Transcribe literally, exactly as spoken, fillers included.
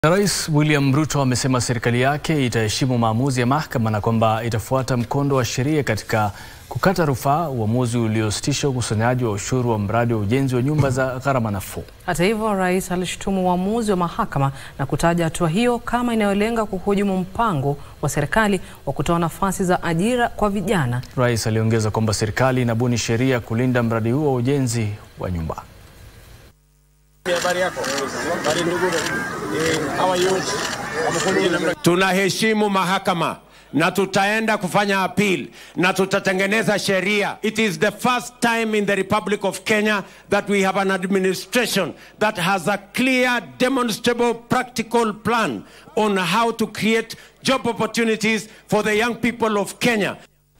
Rais William Ruto amesema serikali yake itaheshimu maamuzi ya mahakama na kwamba itafuata mkondo wa sheria katika kukata rufaa uamuzi uliositisha ukusanyaji wa ushuru wa mradi wa ujenzi wa nyumba za gharama nafuu. Hata hivyo, rais alishutumu uamuzi wa mahakama na kutaja hatua hiyo kama inayolenga kuhujumu mpango wa serikali wa kutoa nafasi za ajira kwa vijana. Rais aliongeza kwamba serikali inabuni sheria kulinda mradi huo wa ujenzi wa nyumba. Tunaheshimu mahakama na tutaenda kufanya appeal na tutatengeneza sheria. It is the first time in the Republic of Kenya that we have an administration that has a clear, demonstrable, practical plan on how to create job opportunities for the young people of Kenya.